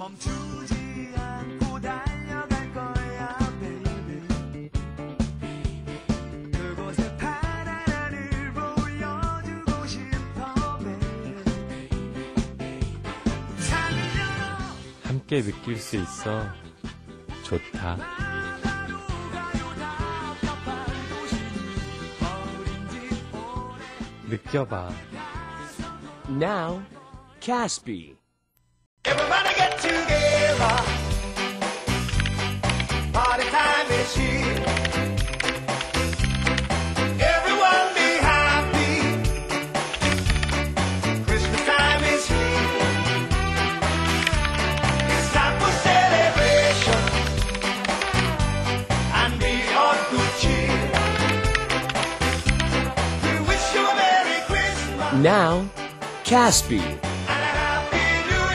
멈추지 않고 달려갈 거야, baby. 그곳에 파란 하늘 보여주고 싶어, baby. 함께 느낄 수 있어 좋다. 느껴봐. Now, Caspi. Everybody get together. Party time is here. Everyone be happy. Christmas time is here. It's time for celebration and be on good cheer. We wish you a Merry Christmas. Now, Caspi.